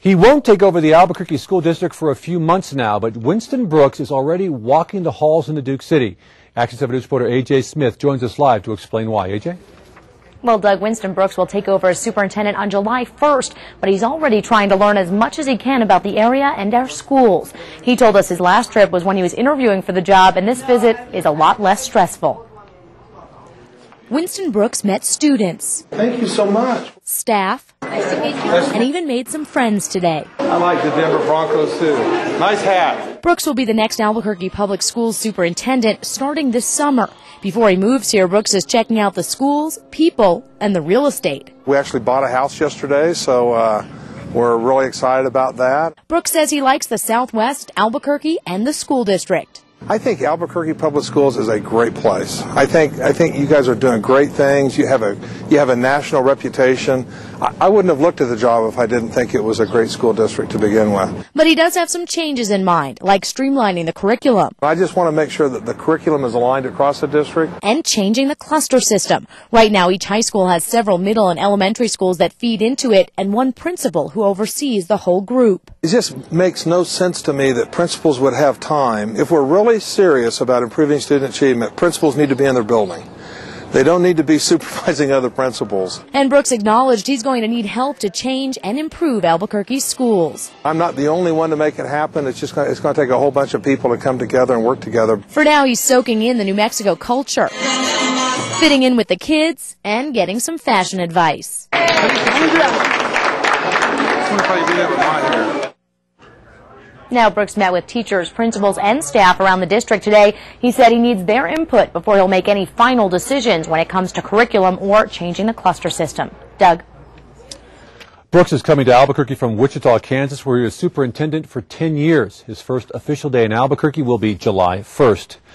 He won't take over the Albuquerque School District for a few months now, but Winston Brooks is already walking the halls in the Duke City. Action 7 News reporter A.J. Smith joins us live to explain why. A.J.? Well, Doug, Winston Brooks will take over as superintendent on July 1st, but he's already trying to learn as much as he can about the area and our schools. He told us his last trip was when he was interviewing for the job, and this visit is a lot less stressful. Winston Brooks met students. Thank you so much. Staff. And even made some friends today. I like the Denver Broncos too. Nice hat. Brooks will be the next Albuquerque Public Schools superintendent starting this summer. Before he moves here, Brooks is checking out the schools, people, and the real estate. We actually bought a house yesterday, so we're really excited about that. Brooks says he likes the Southwest, Albuquerque, and the school district. I think Albuquerque Public Schools is a great place. I think you guys are doing great things. You have a national reputation. I wouldn't have looked at the job if I didn't think it was a great school district to begin with. But he does have some changes in mind, like streamlining the curriculum. I just want to make sure that the curriculum is aligned across the district. And changing the cluster system. Right now, each high school has several middle and elementary schools that feed into it, and one principal who oversees the whole group. It just makes no sense to me that principals would have time. If we're really serious about improving student achievement, principals need to be in their building. They don't need to be supervising other principals. And Brooks acknowledged he's going to need help to change and improve Albuquerque's schools. I'm not the only one to make it happen. It's going to take a whole bunch of people to come together and work together. For now, he's soaking in the New Mexico culture, fitting in with the kids, and getting some fashion advice. Now, Brooks met with teachers, principals, and staff around the district today. He said he needs their input before he'll make any final decisions when it comes to curriculum or changing the cluster system. Doug? Brooks is coming to Albuquerque from Wichita, Kansas, where he was superintendent for 10 years. His first official day in Albuquerque will be July 1st.